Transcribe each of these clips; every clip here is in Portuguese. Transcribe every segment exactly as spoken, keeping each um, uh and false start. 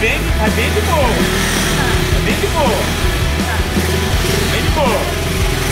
bem, vai bem de boa. Vai bem de boa. Bem de boa.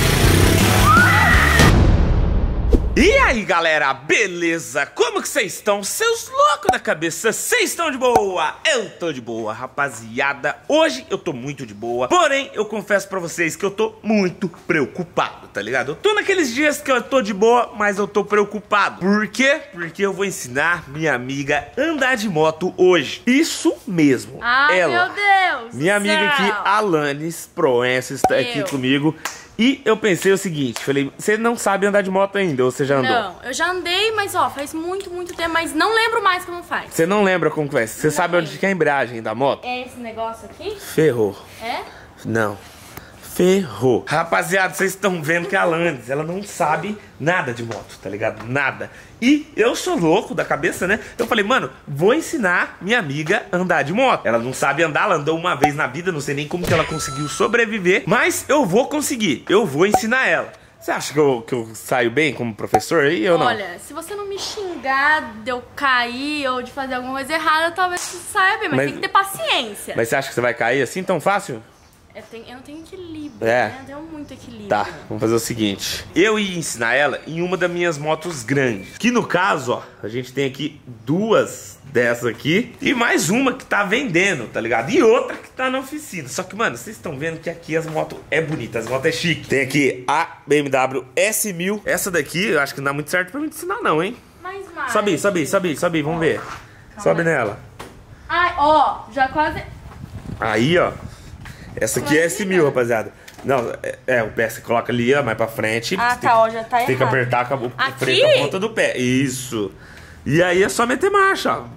E aí galera, beleza? Como que vocês estão? Seus loucos da cabeça, vocês estão de boa? Eu tô de boa, rapaziada. Hoje eu tô muito de boa. Porém, eu confesso pra vocês que eu tô muito preocupado, tá ligado? Eu tô naqueles dias que eu tô de boa, mas eu tô preocupado. Por quê? Porque eu vou ensinar minha amiga a andar de moto hoje. Isso mesmo. Ai, ela, meu Deus! minha amiga aqui, Alanis Proença, está eu. aqui comigo. E eu pensei o seguinte, falei, você não sabe andar de moto ainda, ou você já andou? Não, eu já andei, mas ó, faz muito, muito tempo, mas não lembro mais como faz. Você não lembra como que é? Você sabe onde que é a embreagem da moto? É esse negócio aqui? Ferrou. É? Não. Ferrou. Rapaziada, vocês estão vendo que a Alanis, ela não sabe nada de moto, tá ligado? Nada. E eu sou louco da cabeça, né? Eu falei, mano, vou ensinar minha amiga a andar de moto. Ela não sabe andar, ela andou uma vez na vida, não sei nem como que ela conseguiu sobreviver, mas eu vou conseguir, eu vou ensinar ela. Você acha que eu, que eu saio bem como professor aí ou não? Olha, se você não me xingar de eu cair ou de fazer alguma coisa errada, talvez você saia bem, mas, Mas- tem que ter paciência. Mas você acha que você vai cair assim tão fácil? Eu, tenho, eu não tenho equilíbrio, É. né? Eu tenho muito equilíbrio. Tá, vamos fazer o seguinte. Eu ia ensinar ela em uma das minhas motos grandes. Que no caso, ó, a gente tem aqui duas dessas aqui e mais uma que tá vendendo, tá ligado? E outra que tá na oficina. Só que, mano, vocês estão vendo que aqui as motos é bonita, as motos é chique. Tem aqui a B M W S mil. Essa daqui eu acho que não dá muito certo pra me ensinar não, hein? Mais mais. Sobe, sobe, sobe, sobe, vamos ver. Sobe aí. nela. Ai, ó, já quase... Aí, ó. Essa aqui é S mil, rapaziada. Não, é, é, o pé você coloca ali, ó, mais pra frente. Ah, Você tá, ó, que- já tá Tem que errado. apertar com a, o Aqui? freio com a ponta do pé. Isso. E aí é só meter marcha, ó.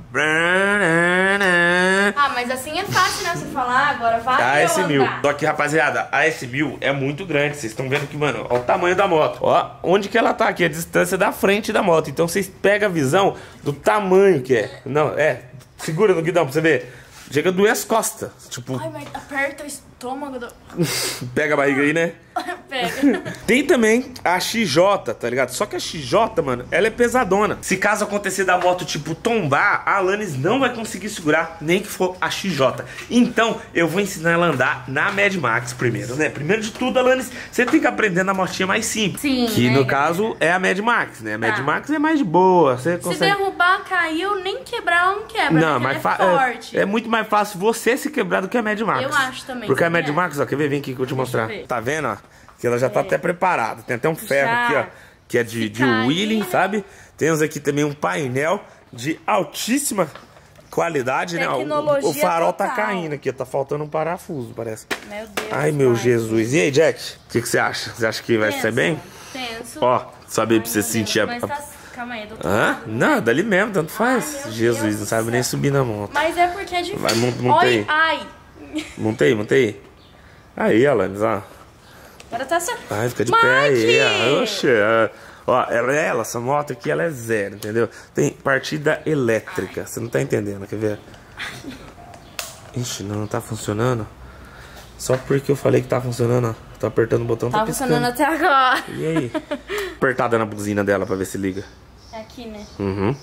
Ah, mas assim é fácil, né? Você falar, agora vai A eu S mil. andar. Só que, rapaziada, a S mil é muito grande. Vocês estão vendo que, mano, ó o tamanho da moto. Ó, onde que ela tá aqui? A distância da frente da moto. Então vocês pegam a visão do tamanho que é. Não, é. Segura no guidão pra você ver. Chega a doer as costas. Tipo, Ai, mas aperta o estômago do... pega a barriga aí, né? Pega. Tem também a X J, tá ligado? Só que a X J, mano, ela é pesadona. Se caso acontecer da moto, tipo, tombar, a Alanis não vai conseguir segurar, nem que for a X J. Então, eu vou ensinar ela a andar na Mad Max primeiro, né? Primeiro de tudo, Alanis, você tem que aprender na motinha mais simples. Sim, que né? no caso é a Mad Max, né? A Mad Tá. Max é mais de boa, você Se consegue... derrubar, caiu, nem quebrar, ela não quebra. Não, porque mas ela fa- é é, forte. é muito mais fácil você se quebrar do que a Mad Max. Eu acho também, Porque a sabia? Mad Max, ó, quer ver? Vem aqui que eu vou te mostrar. ver. Tá vendo, ó? Que ela já tá até preparada. Tem até um ferro Já. aqui, ó. Que é de, Se de cair, wheeling, né? sabe? Temos aqui também um painel de altíssima qualidade, né? Ó, O, Tecnologia o farol tá total. caindo aqui, ó. Tá faltando um parafuso, parece. Meu Deus. Ai, meu pai. Jesus. E aí, Jack? O que, que você acha? Você acha que vai Tenso, ser bem? Tenso. Ó, sobe aí Ai, pra você meu sentir a... Deus, mas tá... Calma aí, doutor. Hã? Não, dali mesmo, tanto faz. Ai, meu Jesus, Deus não do sabe céu. nem subir na moto. Mas é porque é difícil. Vai, monta- monta aí. Oi, ai. Montei, montei. Aí, Alanis, ó. Agora tá só... Ai, fica de Mike! pé aí. ó. Oxe, é. Ó, ela, ela, essa moto aqui, ela é zero, entendeu? Tem partida elétrica. Você não tá entendendo, quer ver? Ixi, não, não tá funcionando. Só porque eu falei que tá funcionando, ó. Tô apertando o botão, tá, Tá piscando. funcionando até agora. E aí? Apertada na buzina dela pra ver se liga. É aqui, né? Uhum.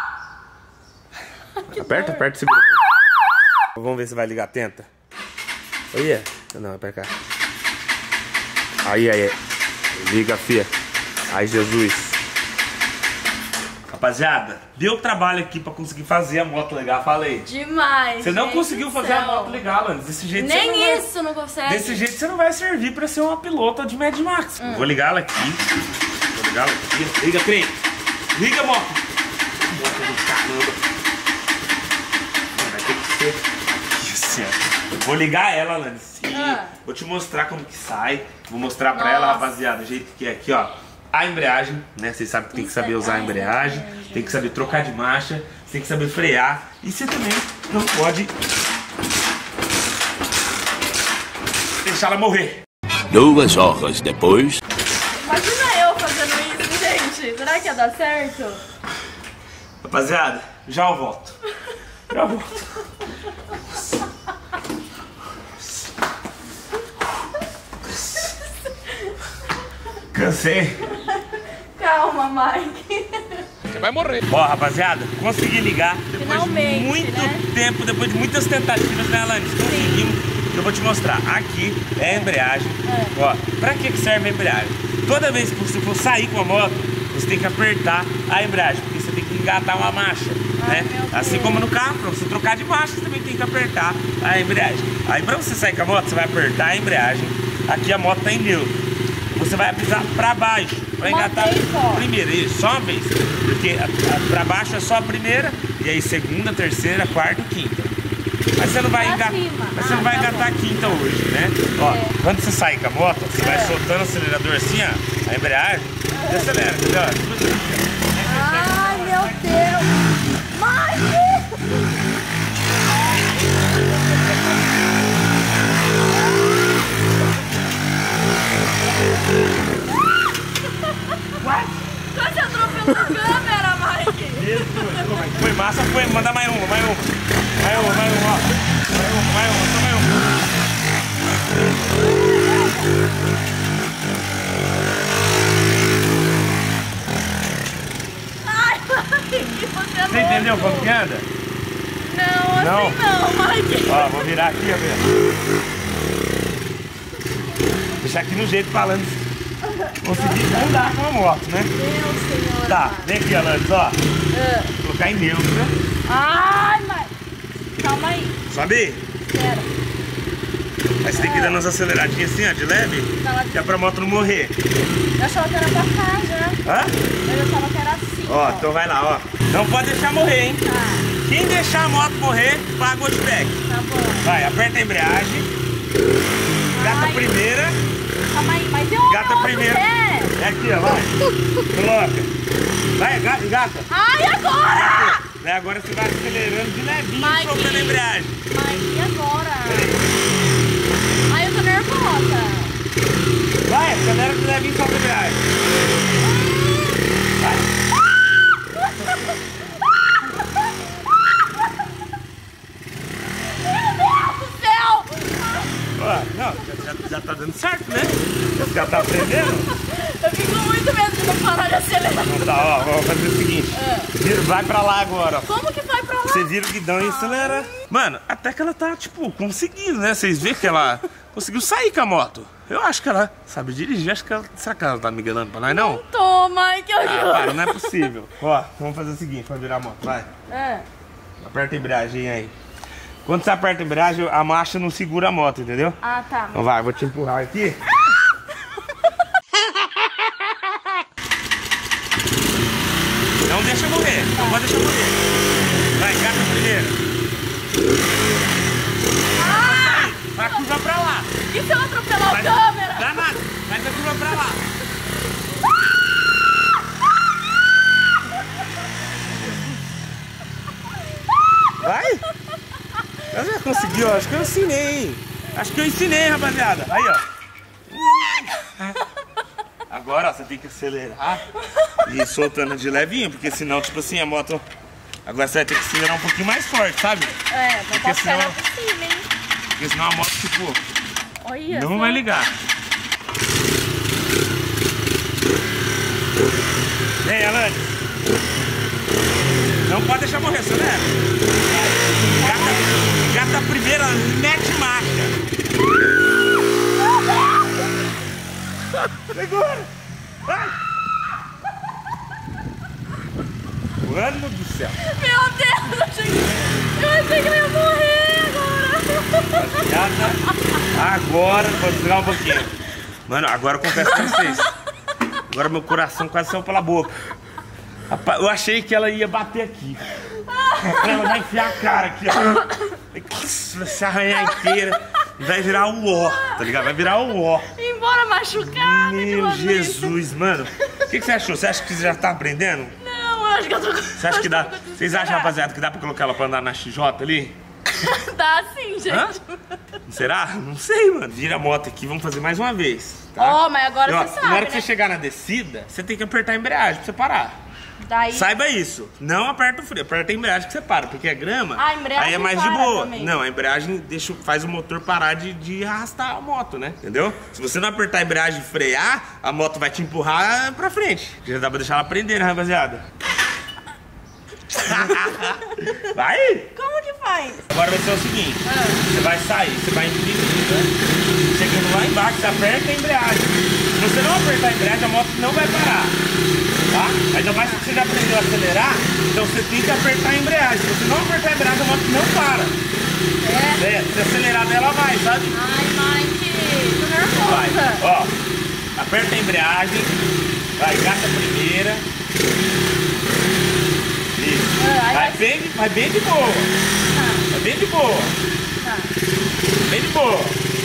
Aperta, aperta e segura. Vamos ver se vai ligar, tenta. Olha. Não, é pra cá. Aí, aí. Liga, fia. Ai, Jesus. Rapaziada, deu trabalho aqui pra conseguir fazer a moto ligar, falei. Demais. Você não gente conseguiu do fazer céu. a moto ligar, mano. Desse jeito você não Nem vai... isso não consegue. Desse jeito você não vai servir pra ser uma pilota de Mad Max. Hum. Vou ligar ela aqui. Vou ligar ela aqui. Liga, trem. Liga, moto. Moto do caramba. Vai ter que ser aqui assim, ó. Vou ligar ela, Alanis. E Ah. vou te mostrar como que sai. Vou mostrar pra Nossa. ela, rapaziada, o jeito que é aqui, ó. A embreagem, né? Vocês sabem que tem que Isso saber é- usar a ai, embreagem. embreagem. Tem que saber trocar de marcha. Você tem que saber frear. E você também não pode deixar ela morrer. Duas horas depois. Imagina eu fazendo isso, gente. Será que ia dar certo? Rapaziada, já eu volto. Já eu volto. Cansei. Calma, Mike. Você vai morrer. Ó, rapaziada, consegui ligar depois Finalmente, de muito né? tempo, depois de muitas tentativas, né, Alanis? Conseguimos. Eu vou te mostrar. Aqui é a embreagem. É. Ó, pra que que serve a embreagem? Toda vez que você for sair com a moto, você tem que apertar a embreagem, porque você tem que engatar uma marcha, Ai, né? meu Deus. Assim como no carro, pra você trocar de marcha, você também tem que apertar a embreagem. Aí pra você sair com a moto, você vai apertar a embreagem. Aqui a moto tá em neutro. Você vai apisar pra baixo, pra Uma engatar vez só. primeiro, isso, só uma vez. Porque a, a, pra baixo é só a primeira, e aí segunda, terceira, quarta e quinta. Mas você não vai Pra engatar, cima. mas você Ah, não vai tá engatar bom. a quinta hoje, né? Ó, É. quando você sair com a moto, você vai É. soltando o acelerador assim, ó, a embreagem, e acelera, entendeu? Ai, meu Deus! Mike! Quase atropelou a câmera, Mike! Isso, foi massa, foi, manda mais uma, mais uma, mais uma, mais uma, ó. Mais uma, mais uma, só mais uma. Ai, Mike, você é Você entendeu como que anda? Não, Não? assim não, Mike. Ó, vou virar aqui, ó, velho. Deixar aqui no jeito falando. Conseguir andar com a moto, né? Meu senhor. Tá, vem aqui, Alanis, ó. Ah. Vou colocar em neutro. Ai, Mike. Calma aí. Sobe? Espera. Aí você tem que ir dando umas aceleradinhas assim, ó, de leve. Tá lá. Que é pra moto não morrer. Eu achava que era pra cá já. Hã? Eu achava que era assim. Ó, então vai lá, ó. Não pode deixar morrer, hein? Tá, Quem deixar a moto morrer, paga o back. tá bom. Vai, aperta a embreagem. Gata Ai. a primeira. Calma aí, mas eu Gata outro primeiro. pé. É aqui, ó, vai. Coloca. Vai, gata, gata. Ai, agora! Daí agora você vai acelerando de levinho, Mas soltando a que- embreagem. Mas e agora? Ai, eu tô nervosa. Vai, acelera de levinho, solta a embreagem. Vai. Meu Deus do céu! Ó, não, já, já, já tá dando certo, né? Já tá aprendendo? Eu fico muito medo de não parar de acelerar. Então tá, ó, vamos fazer o seguinte. Vira- vai pra lá agora, ó. Como que vai pra lá? Você vira o guidão e acelera. Mano, até que ela tá, tipo, conseguindo, né? Vocês veem que ela conseguiu sair com a moto. Eu acho que ela sabe dirigir. Acho que ela... Será que ela tá me enganando pra nós, não? Tô, Mike, eu Ah, juro. para, não é possível. Ó, vamos fazer o seguinte, vamos virar a moto, vai. É. Aperta a embreagem aí. Quando você aperta a embreagem, a marcha não segura a moto, entendeu? Ah, tá. Então vai, vou te empurrar aqui. Não deixa morrer, não pode deixar morrer. Vai, gata primeiro. Ah! Vai, curva pra lá. E se eu atropelar Vai, a câmera? dá nada, faz a curva pra lá. Vai? Eu já conseguiu, acho que eu ensinei, hein? Acho que eu ensinei, rapaziada. Aí, ó. Agora, ó, você tem que acelerar e ir soltando de levinho, porque senão, tipo assim, a moto... Agora você vai ter que acelerar um pouquinho mais forte, sabe? É, mas Porque posso senão- pegar por cima, hein? Porque senão a moto, tipo, Olha não só. vai ligar. Vem, Alanis. Não pode deixar morrer, acelera. Gata, gata primeira, mete marcha. Segura. Vai. Mano do céu. Meu Deus, eu achei, eu achei que eu ia morrer agora. Gata, agora, pode desligar um pouquinho. Mano, agora eu confesso pra vocês. Agora meu coração quase saiu pela boca. Rapaz, eu achei que ela ia bater aqui. Ela vai enfiar a cara aqui, ó. Vai se arranhar inteira. E vai virar o ó, tá ligado? Vai virar o ó. Embora machucada. de Meu uma vez. Jesus, mano. O que, que você achou? Você acha que você já tá aprendendo? Não, eu acho que eu tô... Você acha que dá... Vocês acham, rapaziada, que dá pra colocar ela pra andar na X J ali? Dá sim, gente. Hã? Será? Não sei, mano. Vira a moto aqui, vamos fazer mais uma vez. Tá? Ó, mas agora E, ó, você sabe, na hora que né? você chegar na descida, você tem que apertar a embreagem pra você parar. Daí... Saiba isso. Não aperta o freio, aperta a embreagem que você para, porque é grama. Ah, a embreagem aí é mais de para boa. também. Não, a embreagem deixa, faz o motor parar de, de arrastar a moto, né? Entendeu? Se você não apertar a embreagem e frear, a moto vai te empurrar pra frente. Já dá pra deixar ela prender, né, rapaziada? Vai! Como que faz? Agora vai ser o seguinte, Ah. você vai sair, você vai dirigir, né? Chegando lá embaixo, você aperta a embreagem. Se você não apertar a embreagem, a moto não vai parar, tá? Ainda mais que você já aprendeu a acelerar, então você tem que apertar a embreagem. Se você não apertar a embreagem, a moto não para. É? É, se acelerar dela vai, sabe? Ai, Mike, tô Vai, nervosa. ó, aperta a embreagem, vai, gasta a primeira. Isso. Ah, aí vai, vai- bem, vai bem de boa, Tá, vai bem de boa, tá. bem de boa.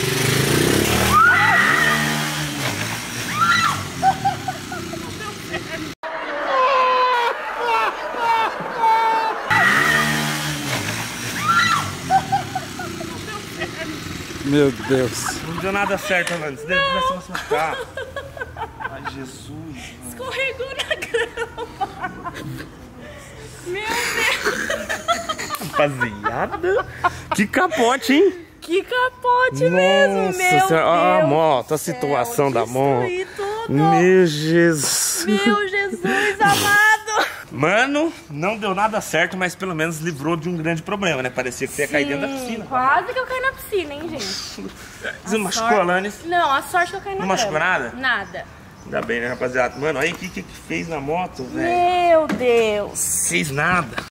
Meu Deus. Não deu nada certo, mano. Você deve se machucar. Ai, Jesus. Escorregou na grama. Meu Deus. Rapaziada, que capote, hein? Que capote mesmo, meu Senhora, olha a Deus moto, do a céu, situação da moto. destruí tudo. Meu Jesus. Meu Jesus amado. Mano, não deu nada certo, mas pelo menos livrou de um grande problema, né? Parecia que você ia cair dentro da piscina. Quase que eu caí na piscina, hein, gente? Você não machucou a sorte- Alanis? Não, a sorte que eu caí na Não machucou grama. nada? Nada. Ainda bem, né, rapaziada? Mano, olha o que que fez na moto, velho. Meu Deus. Fez nada.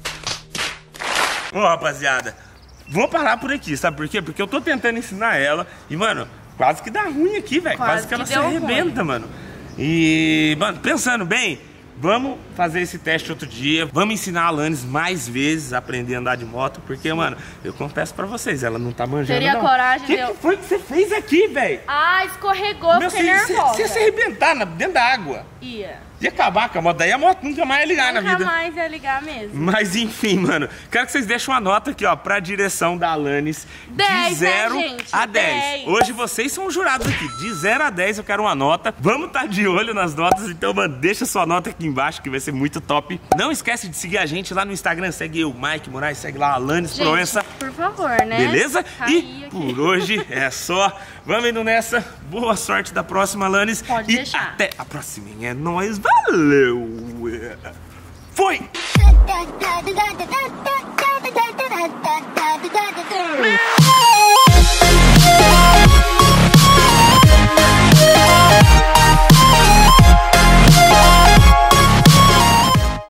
Ô, rapaziada, vou parar por aqui, sabe por quê? Porque eu tô tentando ensinar ela e, mano, quase que dá ruim aqui, velho. Quase, Quase que ela que se deu arrebenta, mano. E, mano, pensando bem, vamos fazer esse teste outro dia. Vamos ensinar a Alanis mais vezes a aprender a andar de moto. Porque, mano, eu confesso pra vocês, ela não tá manjando, Teria não. coragem que de eu- que foi que você fez aqui, velho? Ah, escorregou, eu Meu, fiquei você- você- nervosa. Você ia se arrebentar na- dentro da água. Ia. Ia acabar com a moto. Daí a moto nunca mais ia ligar na Nunca vida. mais ia ligar mesmo. Mas enfim, mano, quero que vocês deixem uma nota aqui, ó, pra direção da Alanis dez, de zero né, gente? a dez. dez. Hoje vocês são os jurados aqui, de zero a dez eu quero uma nota. Vamos estar de olho nas notas, então, mano, deixa sua nota aqui embaixo que vai ser muito top. Não esquece de seguir a gente lá no Instagram, segue eu, Mike Moraes, segue lá a Alanis Gente, Proença. por favor, né? Beleza? Caí E aqui. por hoje é só. Vamos indo nessa. Boa sorte da próxima, Alanis. Pode e deixar. até a próxima. É nóis. Valeu. Foi. Meu